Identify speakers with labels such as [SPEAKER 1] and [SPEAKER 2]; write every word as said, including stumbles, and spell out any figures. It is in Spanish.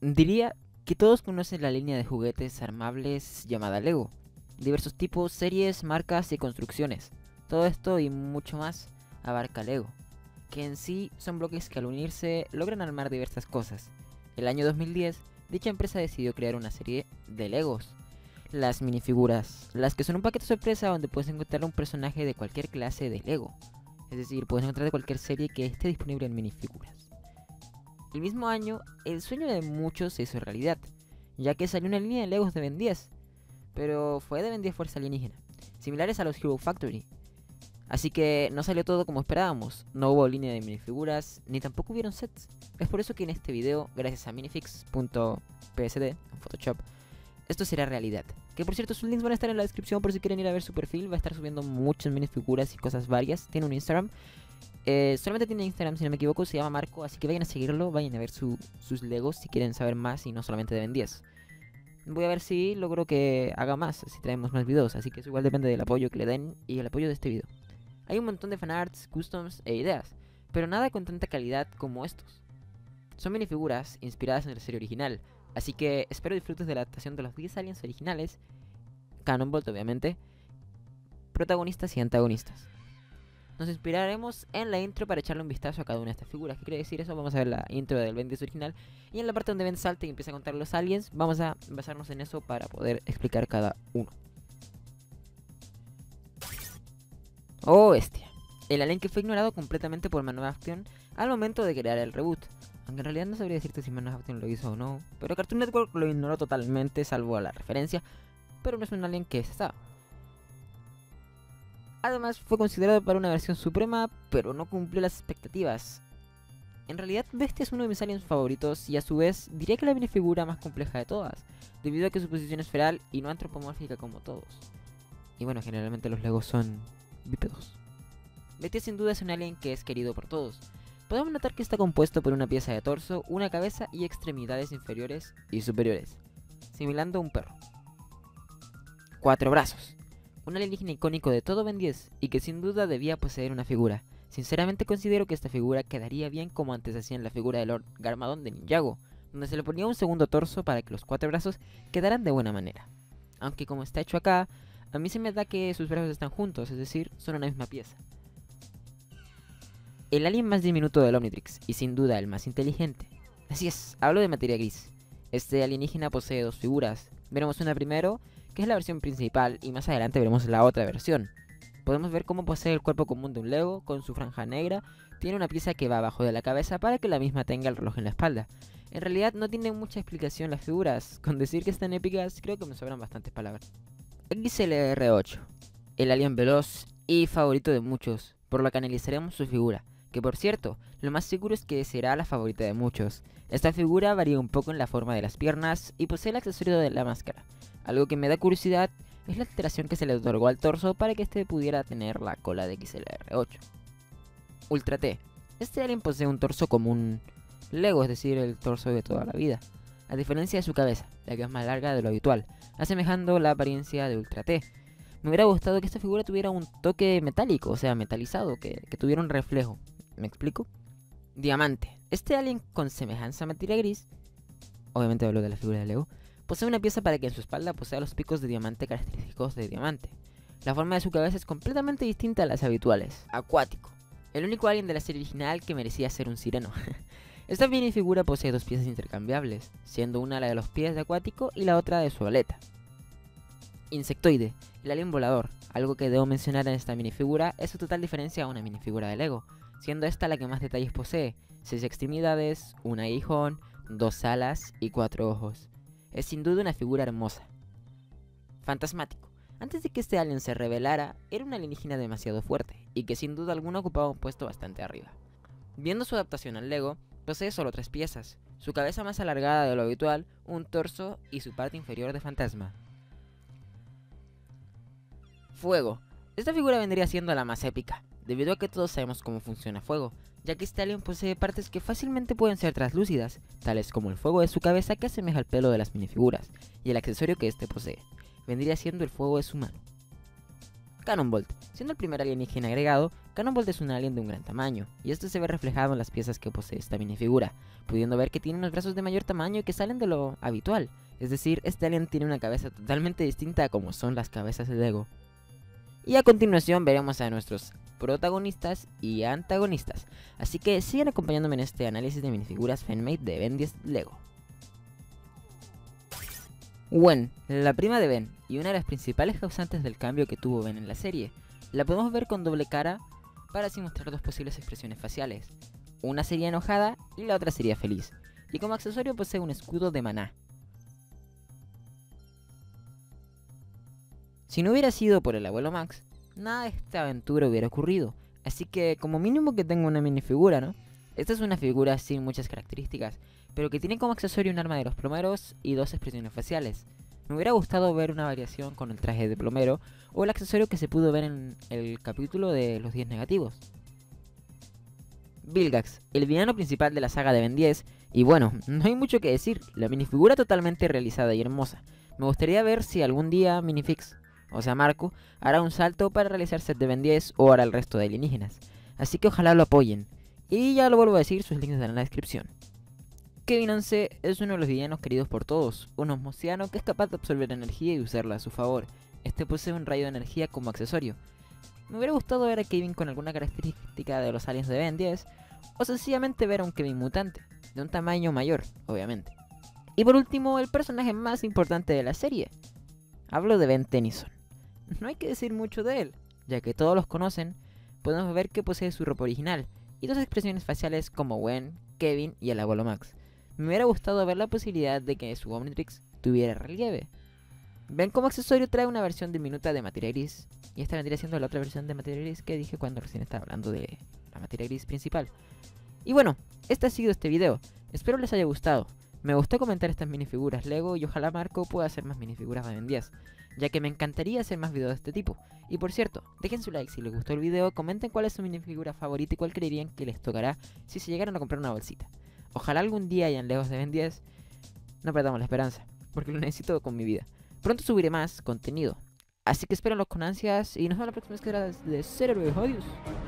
[SPEAKER 1] Diría que todos conocen la línea de juguetes armables llamada Lego. Diversos tipos, series, marcas y construcciones. Todo esto y mucho más abarca Lego, que en sí son bloques que al unirse logran armar diversas cosas. El año dos mil diez, dicha empresa decidió crear una serie de Legos. Las minifiguras, las que son un paquete sorpresa donde puedes encontrar un personaje de cualquier clase de Lego. Es decir, puedes encontrar de cualquier serie que esté disponible en minifiguras. El mismo año, el sueño de muchos se hizo realidad, ya que salió una línea de Legos de Ben diez, pero fue de Ben diez Fuerza Alienígena, similares a los Hero Factory. Así que no salió todo como esperábamos, no hubo línea de minifiguras, ni tampoco hubieron sets. Es por eso que en este video, gracias a minifix punto p s d en Photoshop, esto será realidad. Que por cierto, sus links van a estar en la descripción por si quieren ir a ver su perfil. Va a estar subiendo muchas minifiguras y cosas varias. Tiene un Instagram. Eh, solamente tiene Instagram, si no me equivoco, se llama Marco. Así que vayan a seguirlo, vayan a ver su, sus Legos si quieren saber más y no solamente de Ben diez. Voy a ver si logro que haga más, si traemos más videos. Así que eso igual depende del apoyo que le den y el apoyo de este video. Hay un montón de fanarts, customs e ideas, pero nada con tanta calidad como estos. Son minifiguras inspiradas en la serie original, así que espero disfrutes de la adaptación de los diez aliens originales, Cannon Bolt obviamente, protagonistas y antagonistas. Nos inspiraremos en la intro para echarle un vistazo a cada una de estas figuras. ¿Qué quiere decir eso? Vamos a ver la intro del Ben diez original, y en la parte donde Ben salta y empieza a contar los aliens, vamos a basarnos en eso para poder explicar cada uno. Oh, bestia. El alien que fue ignorado completamente por Man of Action al momento de crear el reboot. Aunque en realidad no sabría decirte si Man of Action lo hizo o no, pero Cartoon Network lo ignoró totalmente, salvo a la referencia, pero no es un alien que se estaba. Además fue considerado para una versión suprema, pero no cumplió las expectativas. En realidad Bestia es uno de mis aliens favoritos y a su vez diría que la minifigura más compleja de todas, debido a que su posición es feral y no antropomórfica como todos. Y bueno, generalmente los Legos son bípedos. Bestia sin duda es un alien que es querido por todos. Podemos notar que está compuesto por una pieza de torso, una cabeza y extremidades inferiores y superiores, similando a un perro. Cuatro brazos. Un alienígena icónico de todo Ben diez y que sin duda debía poseer una figura. Sinceramente considero que esta figura quedaría bien como antes hacían la figura de Lord Garmadon de Ninjago, donde se le ponía un segundo torso para que los cuatro brazos quedaran de buena manera. Aunque como está hecho acá, a mí se me da que sus brazos están juntos, es decir, son una misma pieza. El alien más diminuto del Omnitrix, y sin duda el más inteligente. Así es, hablo de materia gris. Este alienígena posee dos figuras. Veremos una primero, que es la versión principal, y más adelante veremos la otra versión. Podemos ver cómo posee el cuerpo común de un Lego, con su franja negra. Tiene una pieza que va abajo de la cabeza para que la misma tenga el reloj en la espalda. En realidad no tienen mucha explicación las figuras. Con decir que están épicas, creo que me sobran bastantes palabras. X L R ocho, el alien veloz y favorito de muchos, por lo que analizaremos su figura, que por cierto, lo más seguro es que será la favorita de muchos. Esta figura varía un poco en la forma de las piernas y posee el accesorio de la máscara. Algo que me da curiosidad es la alteración que se le otorgó al torso para que este pudiera tener la cola de X L R ocho. Ultra T. Este alien posee un torso como un Lego, es decir, el torso de toda la vida, a diferencia de su cabeza, la que es más larga de lo habitual, asemejando la apariencia de Ultra T. Me hubiera gustado que esta figura tuviera un toque metálico, o sea, metalizado, que, que tuviera un reflejo. ¿Me explico? Diamante. Este alien con semejanza a materia gris, obviamente hablo de la figura de Lego, posee una pieza para que en su espalda posea los picos de diamante característicos de diamante. La forma de su cabeza es completamente distinta a las habituales. Acuático. El único alien de la serie original que merecía ser un sireno. Esta minifigura posee dos piezas intercambiables, siendo una la de los pies de Acuático y la otra de su aleta. Insectoide, el alien volador. Algo que debo mencionar en esta minifigura es su total diferencia a una minifigura de Lego, siendo esta la que más detalles posee: seis extremidades, un aguijón, dos alas y cuatro ojos. Es sin duda una figura hermosa. Fantasmático. Antes de que este alien se revelara, era un alienígena demasiado fuerte, y que sin duda alguna ocupaba un puesto bastante arriba. Viendo su adaptación al Lego, posee solo tres piezas: su cabeza más alargada de lo habitual, un torso y su parte inferior de fantasma. Fuego. Esta figura vendría siendo la más épica, debido a que todos sabemos cómo funciona fuego, ya que este alien posee partes que fácilmente pueden ser translúcidas, tales como el fuego de su cabeza que asemeja al pelo de las minifiguras, y el accesorio que este posee, vendría siendo el fuego de su mano. Cannonbolt. Siendo el primer alienígena agregado, Cannonbolt es un alien de un gran tamaño, y esto se ve reflejado en las piezas que posee esta minifigura, pudiendo ver que tiene unos brazos de mayor tamaño y que salen de lo habitual. Es decir, este alien tiene una cabeza totalmente distinta a como son las cabezas de Lego. Y a continuación veremos a nuestros protagonistas y antagonistas, así que sigan acompañándome en este análisis de minifiguras fanmade de Ben diez Lego. Gwen, la prima de Ben, y una de las principales causantes del cambio que tuvo Ben en la serie. La podemos ver con doble cara para así mostrar dos posibles expresiones faciales. Una sería enojada y la otra sería feliz, y como accesorio posee un escudo de maná. Si no hubiera sido por el abuelo Max, nada de esta aventura hubiera ocurrido, así que como mínimo que tenga una minifigura, ¿no? Esta es una figura sin muchas características, pero que tiene como accesorio un arma de los plomeros y dos expresiones faciales. Me hubiera gustado ver una variación con el traje de plomero o el accesorio que se pudo ver en el capítulo de los diez negativos. Vilgax, el villano principal de la saga de Ben diez, y bueno, no hay mucho que decir, la minifigura totalmente realizada y hermosa. Me gustaría ver si algún día Minifix, o sea Marco, hará un salto para realizar set de Ben diez o hará el resto de alienígenas. Así que ojalá lo apoyen. Y ya lo vuelvo a decir, sus links están en la descripción. Kevin Once es uno de los villanos queridos por todos, un osmosiano que es capaz de absorber energía y usarla a su favor. Este posee un rayo de energía como accesorio. Me hubiera gustado ver a Kevin con alguna característica de los aliens de Ben diez, o sencillamente ver a un Kevin mutante, de un tamaño mayor, obviamente. Y por último, el personaje más importante de la serie. Hablo de Ben Tennyson. No hay que decir mucho de él, ya que todos los conocen, podemos ver que posee su ropa original, y dos expresiones faciales como Gwen, Kevin y el abuelo Max. Me hubiera gustado ver la posibilidad de que su Omnitrix tuviera relieve. Ben como accesorio trae una versión diminuta de materia gris, y esta vendría siendo la otra versión de materia gris que dije cuando recién estaba hablando de la materia gris principal. Y bueno, este ha sido este video, espero les haya gustado. Me gustó comentar estas minifiguras Lego y ojalá Marco pueda hacer más minifiguras de Ben diez, ya que me encantaría hacer más videos de este tipo. Y por cierto, dejen su like si les gustó el video, comenten cuál es su minifigura favorita y cuál creerían que les tocará si se llegaran a comprar una bolsita. Ojalá algún día hayan Legos de Ben diez, no perdamos la esperanza, porque lo necesito con mi vida. Pronto subiré más contenido, así que espérenlos con ansias y nos vemos la próxima vez que era de Cerebro. Adiós.